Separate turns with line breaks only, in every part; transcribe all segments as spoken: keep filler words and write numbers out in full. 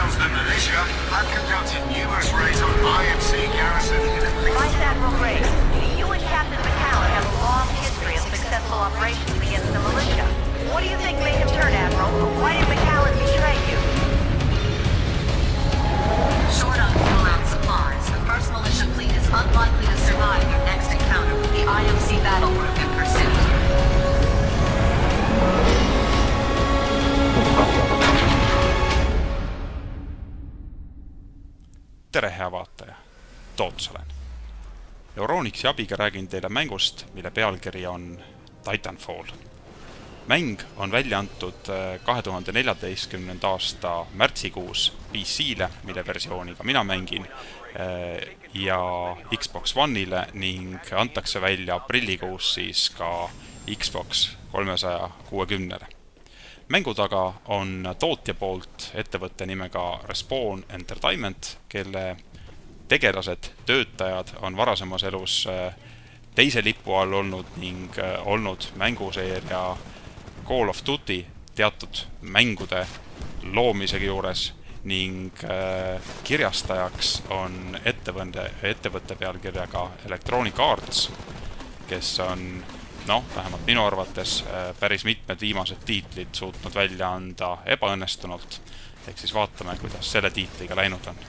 themselves the militia have conducted numerous raids on I M C garrison.
Vice Admiral Gray, you and Captain McCallum have a long history of successful operations against the militia. What do you think made him turn, Admiral? Why did McCallum betray you?
Short on fuel and supplies, the first militia fleet is unlikely to survive your next encounter with the I M C battle group in pursuit.
Tere, hea vaataja! Toots olen. Euronixi abiga räägin teile mängust, mille pealkiri on Titanfall. Mäng on välja antud kahe tuhande neljateistkümnenda aasta märtsikuus P C-le, mille versiooniga mina mängin, ja Xbox One'ile ning antakse välja aprillikuus siis ka Xbox kolmesaja kuuekümnele. Mängu taga on tootja poolt ettevõtte nimega Respawn Entertainment, kelle tegelased, töötajad on varasemas elus teise lipu all olnud ning olnud mänguseeria Call of Duty teatud mängude loomisega juures ning kirjastajaks on ettevõtte, ettevõtte pealkirjaga Electronic Arts, kes on, noh, vähemalt minu arvates päris mitmed viimased tiitlid suutnud välja anda ebaõnnestunult, ehk siis vaatame, kuidas selle tiitliga läinud on.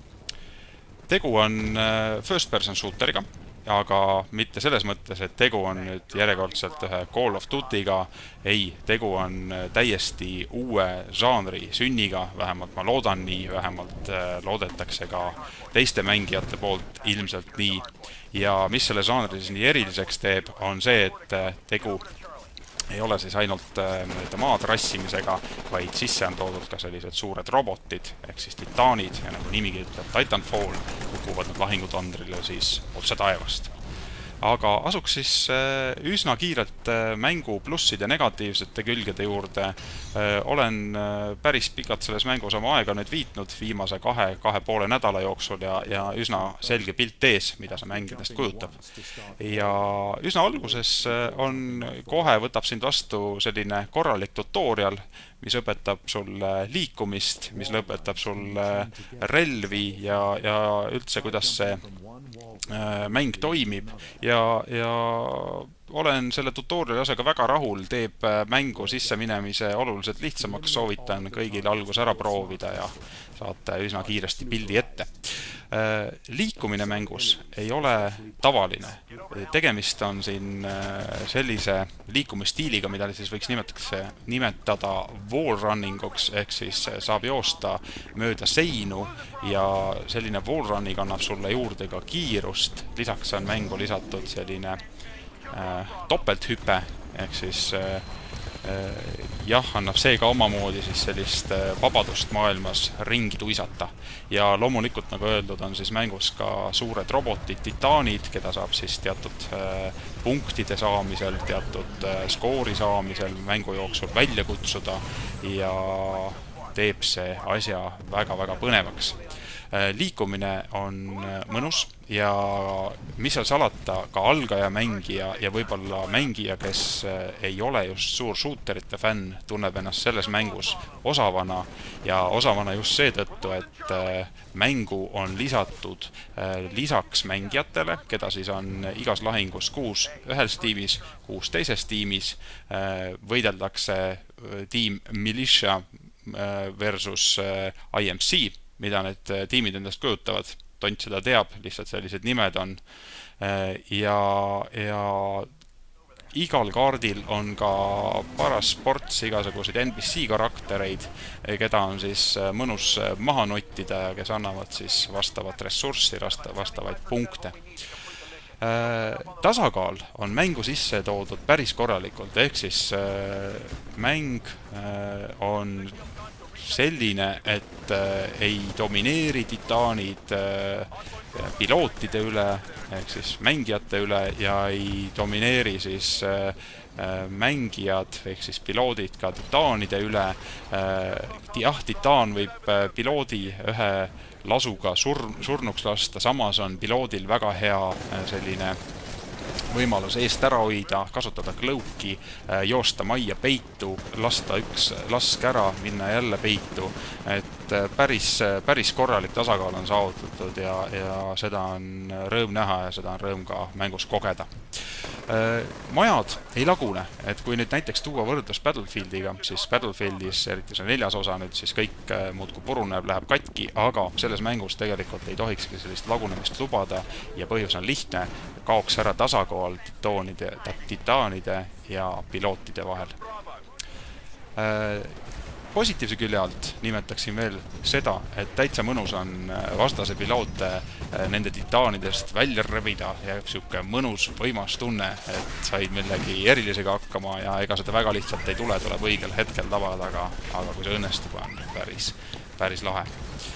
Tegu on first person shooteriga, aga mitte selles mõttes, et tegu on nüüd järjekordselt ühe Call of Duty'ga, ei, tegu on täiesti uue žanri sünniga, vähemalt ma loodan nii, vähemalt loodetakse ka teiste mängijate poolt ilmselt nii. Ja mis selle žanris nii eriliseks teeb, on see, et tegu ei ole siis ainult maad rassimisega, vaid sisse on toodud ka sellised suured robotid, ehk siis titaanid, ja nagu nimigi ütleb Titanfall, kukuvad nad lahingutandrile siis otse taevast. Aga asuks siis üsna kiirelt mängu plusside negatiivsete külgede juurde. Olen päris pikalt selles mängus oma aega nüüd viitnud viimase kahe, kahe poole nädala jooksul ja, ja üsna selge pilt ees, mida see mäng endast kujutab. Ja üsna alguses on kohe võtab sind vastu selline korralik tutorial, mis õpetab sulle liikumist, mis lõpetab sulle relvi ja, ja üldse, kuidas see mäng toimib ja, ja olen selle tutoriali osaga väga rahul, teeb mängu sisse minemise oluliselt lihtsamaks, soovitan kõigil algus ära proovida ja saate üsna kiiresti pildi ette. Liikumine mängus ei ole tavaline. Tegemist on siin sellise liikumisstiiliga, mida siis võiks nimetada wallrunninguks, ehk siis saab joosta mööda seinu ja selline wallrunning annab sulle juurde ka kiirust. Lisaks on mängu lisatud selline topelthüpe, ehk siis jah, annab see ka omamoodi siis sellist vabadust maailmas ringi tuisata. Ja loomulikult, nagu öeldud, on siis mängus ka suured robotid, titaanid, keda saab siis teatud punktide saamisel, teatud skoori saamisel mängu jooksul välja kutsuda ja teeb see asja väga-väga põnevaks. Liikumine on mõnus ja mis seal salata, ka algaja mängija ja võib-olla mängija, kes ei ole just suur shooterite fänn, tunneb ennast selles mängus osavana ja osavana just seetõttu, et mängu on lisatud lisaks mängijatele, keda siis on igas lahingus kuus ühes tiimis, kuus teises tiimis, võideldakse tiim Militia versus I M C, mida need tiimid endast kujutavad. Tont seda teab, lihtsalt sellised nimed on. Ja, ja igal kaardil on ka paras sports igasuguseid N P C karaktereid, keda on siis mõnus maha nottida ja kes annavad siis vastavat ressurssi, vastavaid punkte. Tasakaal on mängu sisse toodud päris korralikult, ehk siis mäng on selline, et ei domineeri titaanid pilootide üle, ehk siis mängijate üle ja ei domineeri siis mängijad, ehk siis piloodid ka titaanide üle. Jah, titaan võib piloodi ühe lasuga sur surnuks lasta, samas on piloodil väga hea selline võimalus eest ära hoida, kasutada cloak'i, joosta majja peitu, lasta üks lask ära, minna jälle peitu, et päris, päris korralik tasakaal on saavutatud ja, ja seda on rõõm näha ja seda on rõõm ka mängus kogeda. Majad ei lagune, et kui nüüd näiteks tuua võrdlus Battlefieldiga, siis Battlefieldis, eriti see neljas osa nüüd, siis kõik muudkui puruneb, läheb katki, aga selles mängus tegelikult ei tohikski sellist lagunemist lubada ja põhjus on lihtne, kaoks ära tasakaal titoonide, titaanide ja pilootide vahel. Positiivse külje alt nimetaksin veel seda, et täitsa mõnus on vastase piloote nende titaanidest välja rebida ja siuke mõnus võimas tunne, et said millegi erilisega hakkama ja ega seda väga lihtsalt ei tule, tuleb õigel hetkel tabada, aga, aga kui see õnnestub, on päris, päris lahe.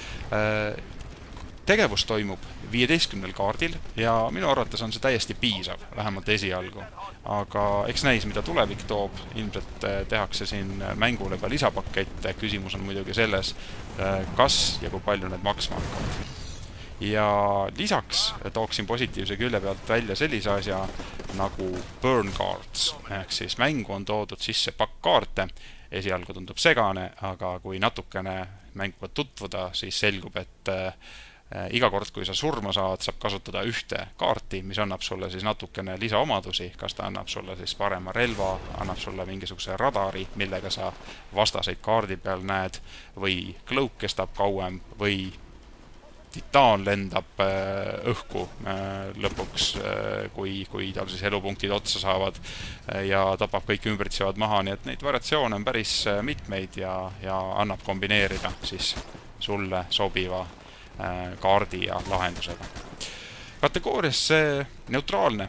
Tegevus toimub viieteistkümnel kaardil ja minu arvates on see täiesti piisav, vähemalt esialgu. Aga eks näis, mida tulevik toob, ilmselt tehakse siin mängule ka lisapakette, küsimus on muidugi selles, kas ja kui palju need maksma hakkavad. Ja lisaks tooksin positiivse külje pealt välja sellise asja nagu burn cards, ehk siis mängu on toodud sisse pakk kaarte, esialgu tundub segane, aga kui natukene mänguga tutvuda, siis selgub, et iga kord, kui sa surma saad, saab kasutada ühte kaarti, mis annab sulle siis natukene lisaomadusi, kas ta annab sulle siis parema relva, annab sulle mingisuguse radari, millega sa vastaseid kaardi peal näed, või cloak kestab kauem, või titaan lendab õhku lõpuks, kui, kui tal siis elupunktid otsa saavad ja tapab kõik ümbritsevad maha, nii et neid variatsioone on päris mitmeid ja, ja annab kombineerida siis sulle sobiva kaardi ja lahendusega. Kategooriasse neutraalne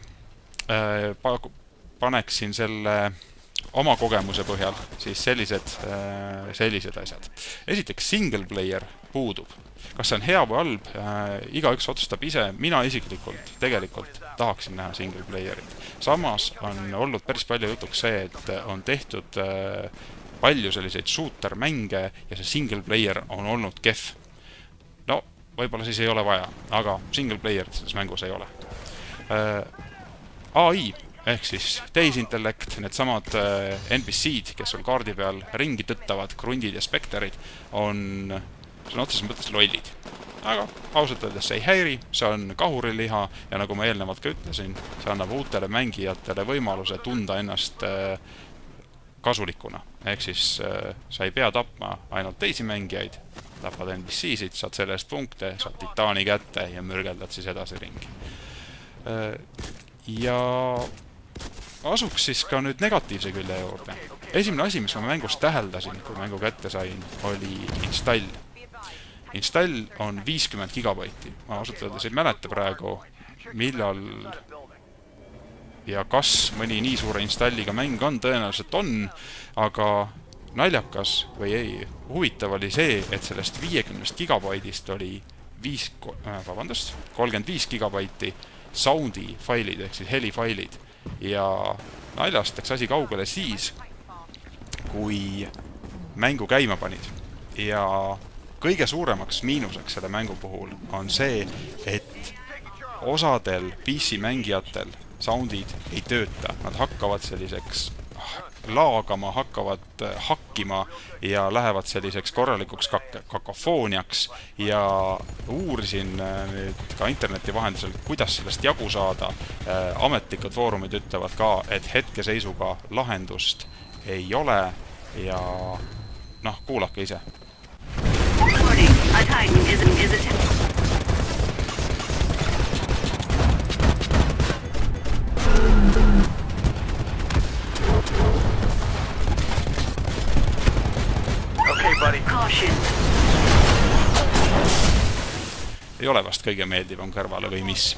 paneksin selle oma kogemuse põhjal siis sellised, sellised asjad. Esiteks single player puudub. Kas see on hea või halb, igaüks otsustab ise, mina isiklikult tegelikult tahaksin näha single playerit. Samas on olnud päris palju jutuks see, et on tehtud palju selliseid shooter-mänge ja see single player on olnud kehv. No, võib-olla siis ei ole vaja, aga single playerit selles mängus ei ole. A I, ehk siis tehisintellekt, need samad N P C-d, kes sul kaardi peal ringi tõttavad, krundid ja spekterid, on, see on otseses mõttes lollid. Aga ausalt öeldes see ei häiri, see on kahuriliha ja nagu ma eelnevalt ka ütlesin, see annab uutele mängijatele võimaluse tunda ennast kasulikuna. Ehk siis sa ei pea tapma ainult teisi mängijaid, tapad N P C-sid, saad selle eest punkte, saad titaani kätte ja mürgeldad siis edasi ringi. Ja asuks siis ka nüüd negatiivse külje juurde. Esimene asi, mis ma mängus täheldasin, kui mängu kätte sain, oli install. Install on viiskümmend gigabaiti. Ma ausalt öeldes ei mäleta praegu, millal ja kas mõni nii suure installiga mäng on, tõenäoliselt on, aga naljakas või ei, huvitav oli see, et sellest viiekümnest gigabaidist oli viis, vabandust, kolmkümmend viis gigabaiti soundi failid, ehk siis helifailid. Ja naljast läks asi kaugele siis, kui mängu käima panid. Ja kõige suuremaks miinuseks selle mängu puhul on see, et osadel P C mängijatel soundid ei tööta. Nad hakkavad selliseks laagama, hakkavad hakkima ja lähevad selliseks korralikuks kak kakofooniaks ja uurisin nüüd ka interneti vahendusel, kuidas sellest jagu saada. Ametlikud foorumid ütlevad ka, et hetkeseisuga lahendust ei ole ja noh, kuulake ise. Ei ole vast kõige meeldivam kõrvale või mis.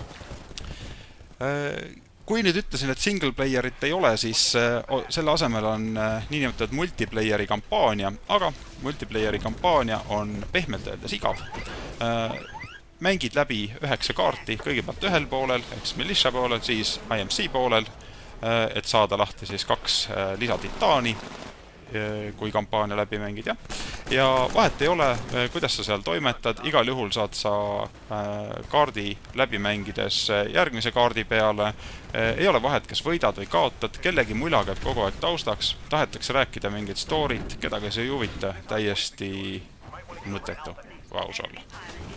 Kui nüüd ütlesin, et single playerit ei ole, siis selle asemel on niinimetatud multiplayeri kampaania, aga multiplayeri kampaania on pehmelt öeldes igav. Mängid läbi üheksa kaarti, kõigepealt ühel poolel, ehk militia poolel, siis I M C poolel, et saada lahti siis kaks lisatitaani, kui kampaania läbi mängid, jah. ja vahet ei ole, kuidas sa seal toimetad, igal juhul saad sa kaardi läbi mängides järgmise kaardi peale, ei ole vahet, kas võidad või kaotad, kellegi mula käib kogu aeg taustaks, tahetakse rääkida mingit story't, kedagi see ei huvita, täiesti mõttetu, kui aus olla.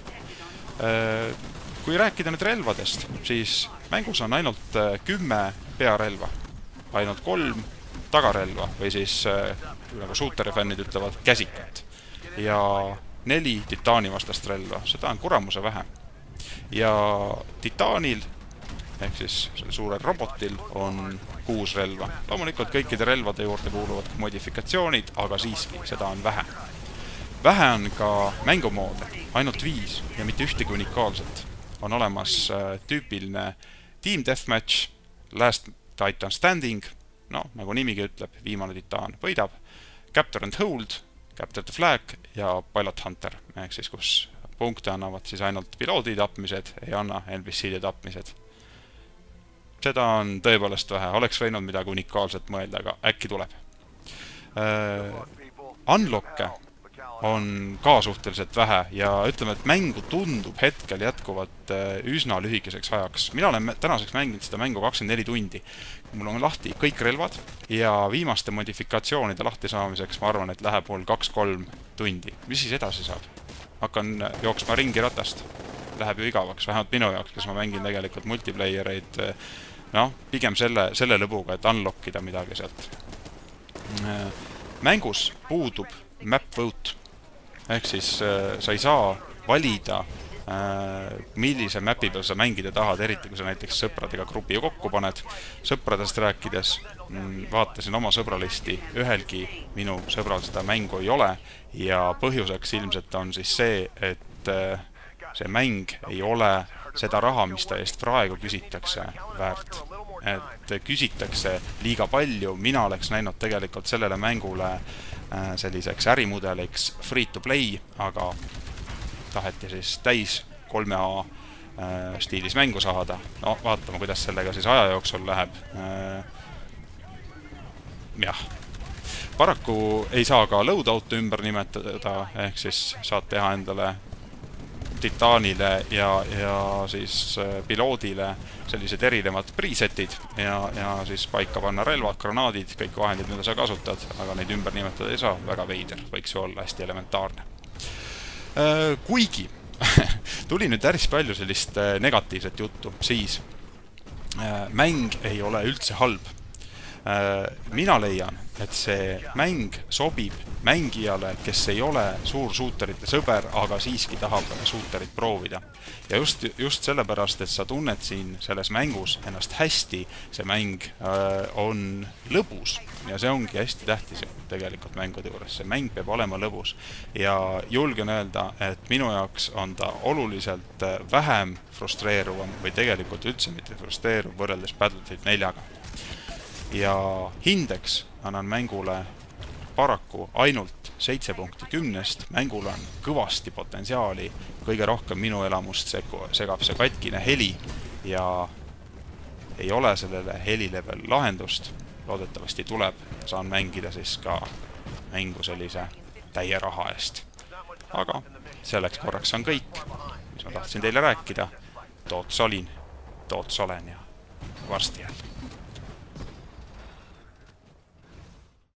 Kui rääkida nüüd relvadest, siis mängus on ainult kümme pearelva, ainult kolm tagarelva või siis, nagu shooteri fännid ütlevad, käsikat ja neli titaani vastast relva, seda on kuramuse vähe. Ja titaanil, ehk siis selle suurel robotil, on kuus relva. Loomulikult kõikide relvade juurde kuuluvad modifikatsioonid, aga siiski, seda on vähe. Vähe on ka mängumoode, ainult viis ja mitte ühtegi unikaalset. On olemas tüüpiline Team Deathmatch, Last Titan Standing, no, nagu nimigi ütleb, viimane titaan võidab, Capture and Hold, Capture the Flag ja Pilot Hunter, ehk siis kus punkte annavad siis ainult piloodi tapmised, ei anna N P C-de tapmised. Seda on tõepoolest vähe, oleks võinud midagi unikaalset mõelda, aga äkki tuleb. Uh, Unlocke on ka suhteliselt vähe ja ütleme, et mängu tundub hetkel jätkuvat üsna lühikeseks ajaks. Mina olen tänaseks mänginud seda mängu kakskümmend neli tundi. Mul on lahti kõik relvad ja viimaste modifikatsioonide lahti saamiseks ma arvan, et läheb mul kaks kolm tundi. Mis siis edasi saab? Hakkan jooksma ringi ratast. Läheb ju igavaks, vähemalt minu jaoks, kes ma mängin tegelikult multiplayereid, noh, pigem selle, selle lõbuga, et unlockida midagi sealt. Mängus puudub map vote. Ehk siis sa ei saa valida, millise mapi peal sa mängida tahad, eriti kui sa näiteks sõpradega grupi kokku paned. Sõpradest rääkides vaatasin oma sõbralisti, ühelgi minu sõbral seda mängu ei ole ja põhjuseks ilmselt on siis see, et see mäng ei ole seda raha, mis ta eest praegu küsitakse väärt. Et küsitakse liiga palju, mina oleks näinud tegelikult sellele mängule selliseks ärimudeliks free to play, aga taheti siis täis kolme A stiilis mängu saada. No vaatame, kuidas sellega siis aja jooksul läheb. Jah. Paraku ei saa ka loadout'u ümber nimetada, ehk siis saad teha endale titaanile ja, ja siis piloodile sellised erinevad presetid ja, ja siis paika panna relvad, granaadid, kõik vahendid, mida sa kasutad, aga neid ümber nimetada ei saa, väga veider, võiks ju olla hästi elementaarne. Kuigi tuli nüüd päris palju sellist negatiivset juttu, siis mäng ei ole üldse halb. Mina leian, et see mäng sobib mängijale, kes ei ole suur suuterite sõber, aga siiski tahab suuterit proovida. Ja just, just sellepärast, et sa tunned siin selles mängus ennast hästi, see mäng on lõbus ja see ongi hästi tähtis tegelikult mängude juures. See mäng peab olema lõbus ja julgen öelda, et minu jaoks on ta oluliselt vähem frustreeruvam või tegelikult üldse mitte frustreeruv võrreldes Battlefield neljaga. Ja hindeks annan mängule paraku ainult seitse punkti kümnest. Mängul on kõvasti potentsiaali, kõige rohkem minu elamust segab see katkine heli ja ei ole sellele helile veel lahendust. Loodetavasti tuleb, saan mängida siis ka mängu sellise täie raha eest. Aga selleks korraks on kõik, mis ma tahtsin teile rääkida. Toots olin, toots olen ja varsti jälle.